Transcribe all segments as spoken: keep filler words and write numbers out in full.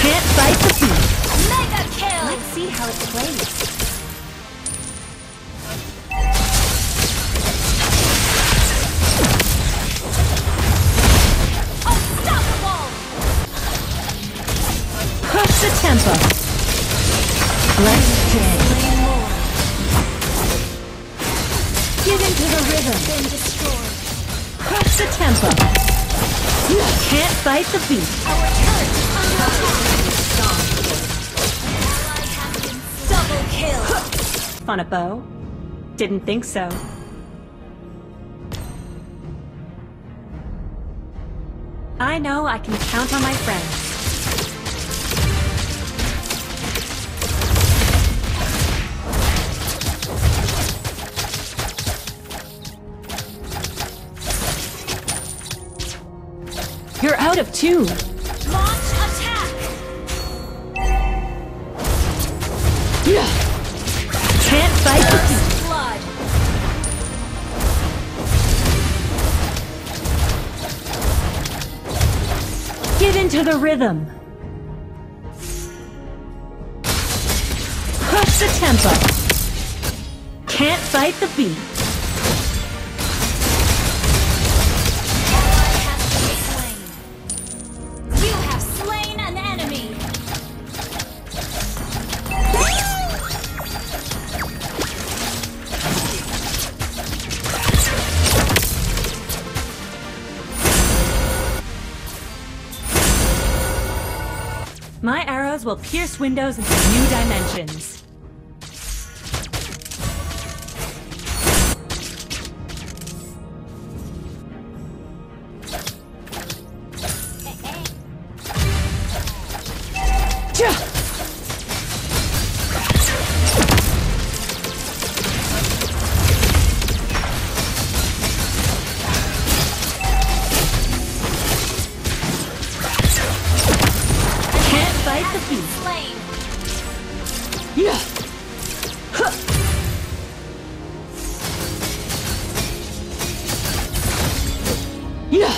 Can't fight the beat. Mega kill! Let's see how it plays. Unstoppable! Push the tempo. Let's play. Get into the rhythm. Been destroyed. Crush the tempo. You can't fight the beat. Our turret is under attack. Ally has been double kill. Fun a bow? Didn't think so. I know I can count on my friends. You're out of tune. Launch attack! Yeah. Can't fight the beat. First blood! Get into the rhythm. Crush the tempo. Can't fight the beat. Ally has been slain. You have slain an enemy! My arrows will pierce windows into new dimensions. Ja! Can't fight the beat. Slain! Yeah. Huh. Yeah.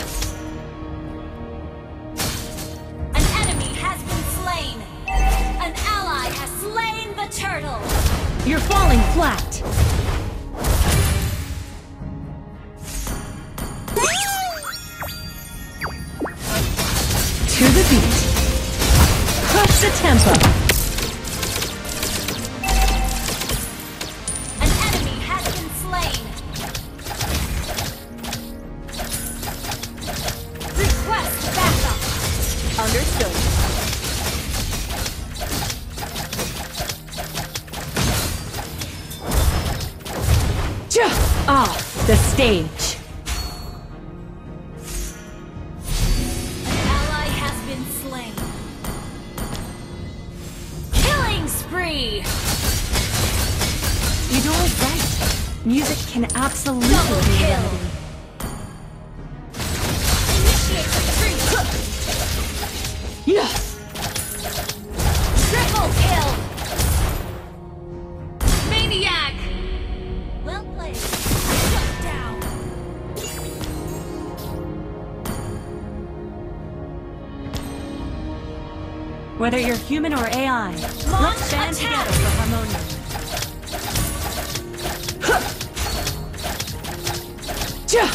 An enemy has been slain! An ally has slain the turtle! You're falling flat. To the beat. Crush the tempo. An enemy has been slain! Request backup! Understood. Ja! Off the stage. An ally has been slain. Killing spree! Eudora's right. Music can absolutely Double be a kill. remedy. Initiate retreat! Yeah! Triple kill! Maniac! Well played. Shut down. Whether you're human or A I, Launch let's band attack. together for harmonium. Huh. Ja!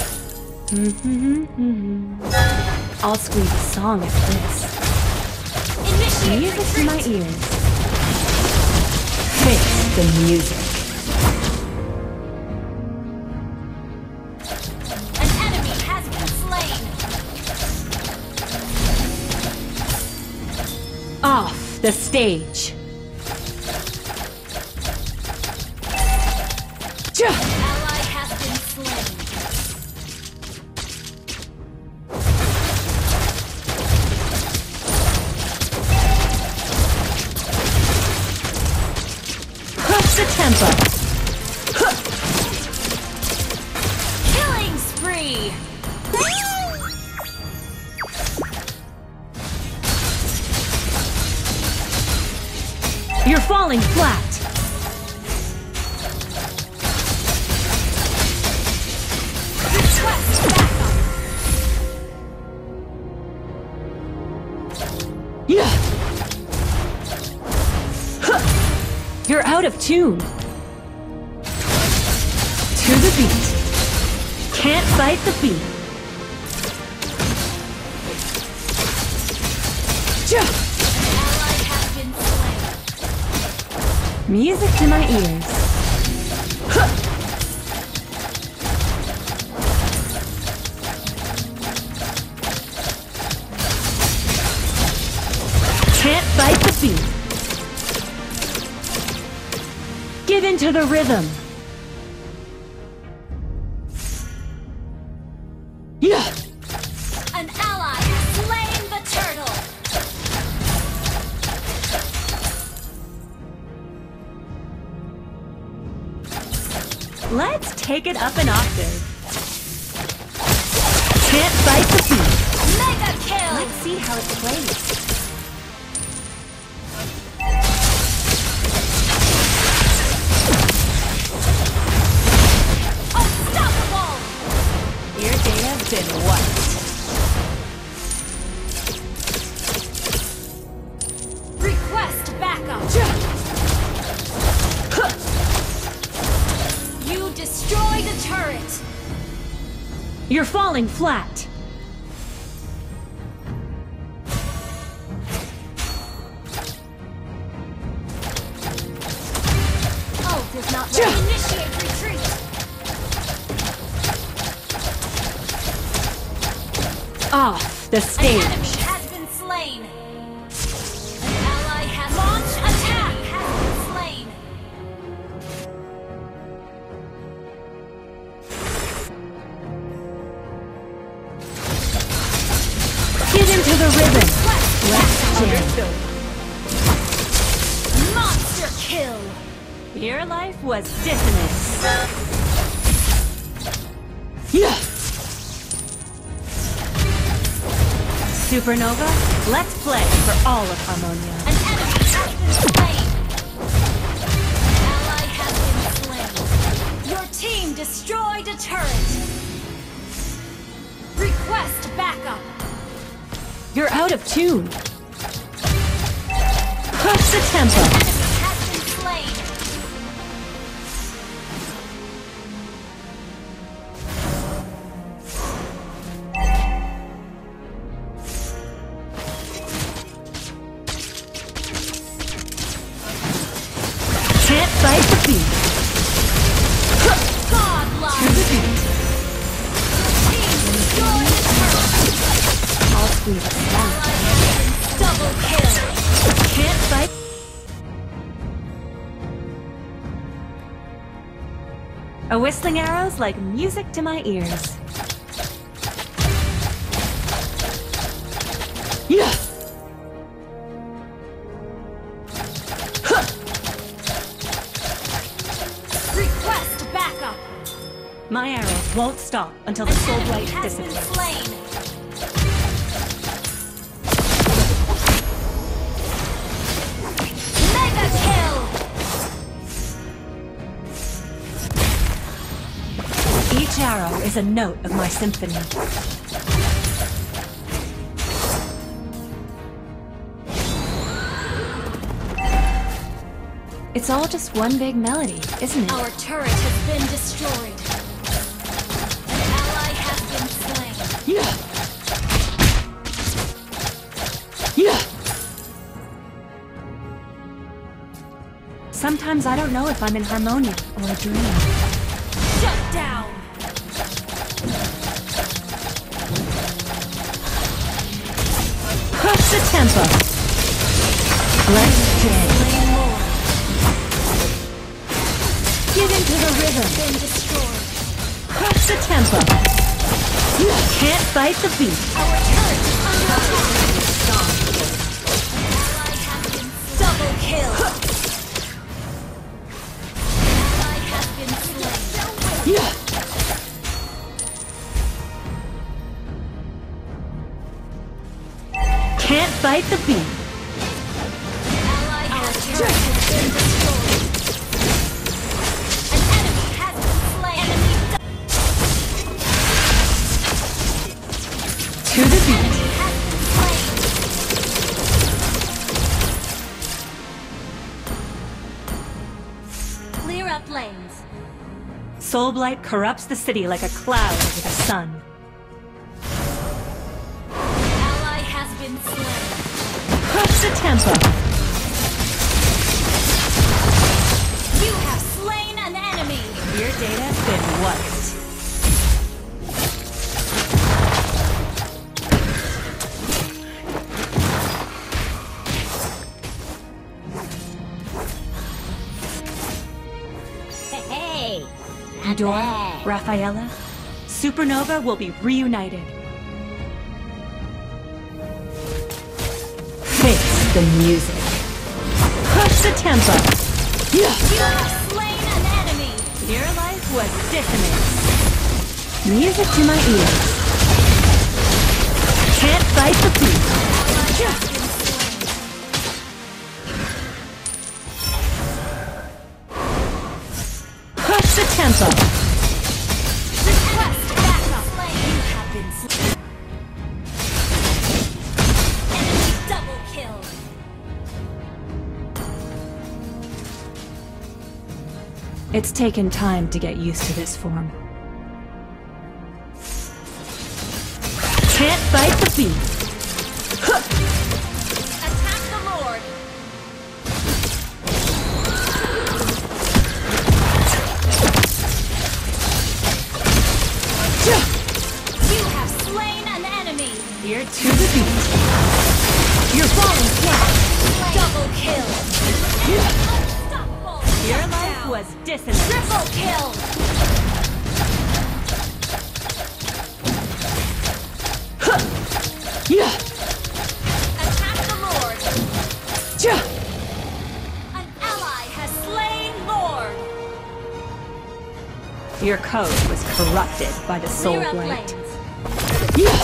Mhm. I'll squeeze a song after this. Initiate Music to my retreat! ears. Face the music. An enemy has been slain! Off the stage. Ja! Ally has been slain. Crush the tempo. Huh. Killing spree! You're falling flat. Request backup! Yeah. You're out of tune. To the beat. Can't fight the beat. Ally has been slain. Music to my ears. Can't fight the beat. Give into the rhythm. Yeah. An ally has slain the turtle. Let's take it up an octave. Can't fight the beat. Mega kill. Let's see how it plays. Unstoppable. Your day has been wiped. Request backup. You destroyed a turret. You're falling flat. Ult is not ready. Initiate retreat. Off the An stage. enemy has been slain. An ally has launched attack. Has been slain. Get into the rhythm. Let's Let's jam. monster kill. Your life was dissonance. Yeah. Supernova, let's play for all of Harmonia. An enemy has been slain. Ally has been slain. Your team destroyed a turret. Request backup. You're out of tune. Push the tempo. Enemy has been slain. Can't fight the beat. Godlike. To the beat. Team destroyed a turret. I'll squeeze it down. Ally has been double kill. Can't fight. A whistling arrow's like music to my ears. Yeah. Request backup. My arrows won't stop until the An soul enemy blight has been dissipates. slain. Mega kill. Each arrow is a note of my symphony. It's all just one big melody, isn't it? Our turret has been destroyed. An ally has been slain. Yeah. Yeah. Sometimes I don't know if I'm in Harmonia or a dream. Shut down. Push the tempo. Let's jam. Slain more. Get into the rhythm. Been destroyed. Push the tempo. You can't fight the beat. Our turret is under attack. Ally has been double kill. Ally has been slain. Yeah. Can't fight the beat. Ally has turret has been destroyed. An enemy has been slain. Enemy To the beat. has been slain. Soulblight corrupts the city like a cloud over the sun. Ally has been slain. Crush the tempo! You have slain an enemy. Your data's been wiped. Hey, Eudora, Rafaela, Supernova will be reunited. Face the music. Crush the tempo! you have slain an enemy. Your life was dissonance. Music to my ears. Can't fight the beat. Ally has been slain. Crush the tempo! Request backup. You have been slain. Enemy double kill. It's taken time to get used to this form. Can't fight the beat. Attack the Lord. You have slain an enemy. Here to the beat. You're falling flat. Double kill. Unstoppable. Your Shut life down. was dissonant. Triple kill. Yeah. Attack the Lord. Yeah. An ally has slain Lord. Your code was corrupted by the soul Clear up blight. lanes. Yeah.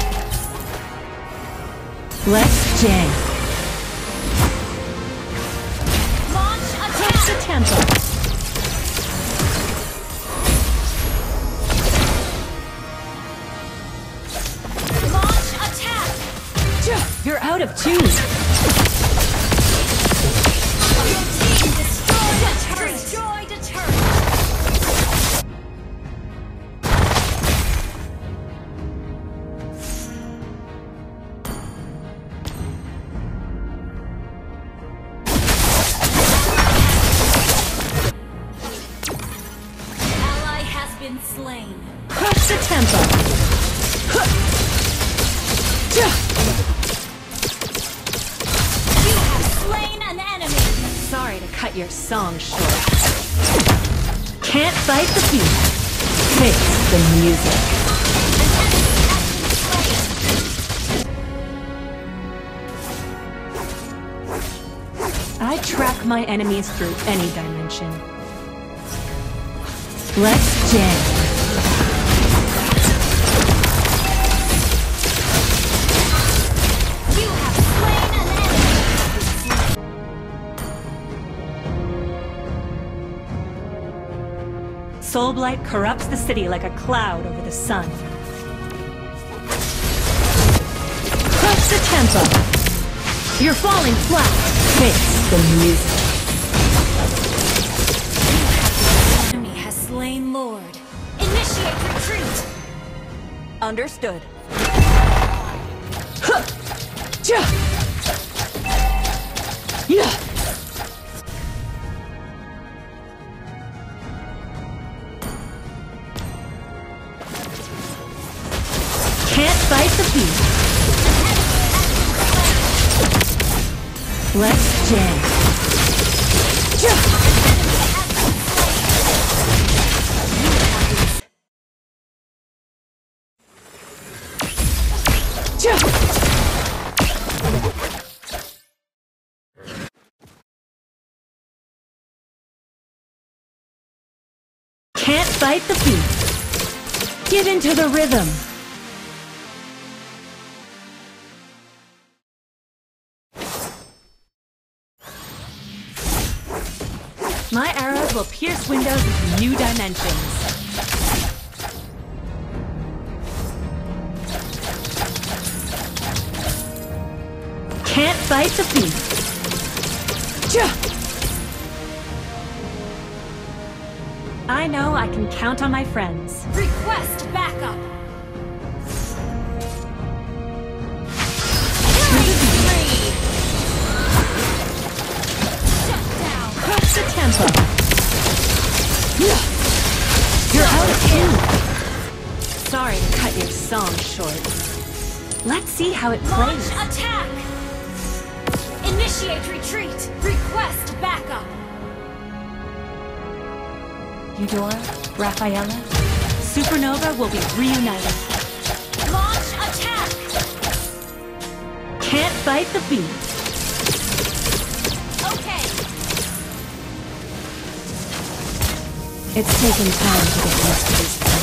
Let's jam. Launch Crush the attack. tempo. Launch attack. You're out of tune. Your team destroyed a turret. Destroyed a turret. Ally has been slain. Crush the tempo. You have slain an enemy. Sorry to cut your song short. Can't fight the beat. Face the music. I track my enemies through any dimension. Let's jam. You have slain an enemy. Soulblight corrupts the city like a cloud over the sun. Crush the tempo. You're falling flat. Face the music. Enemy has slain Lord. Initiate retreat. Understood. Yeah. Can't fight the beat. Let's jam. Can't fight the beat. Get into the rhythm. My arrows will pierce windows into new dimensions. Can't fight the beat. I know I can count on my friends. Request backup. Killing spree. Shut down. Crush the tempo. You're out of tune. Sorry to cut your song short. Let's see how it Launch plays. attack. Initiate retreat. Request backup. Eudora, Rafaela, Supernova will be reunited. Launch attack. Can't fight the beat. Okay. It's taken time to get used to this place.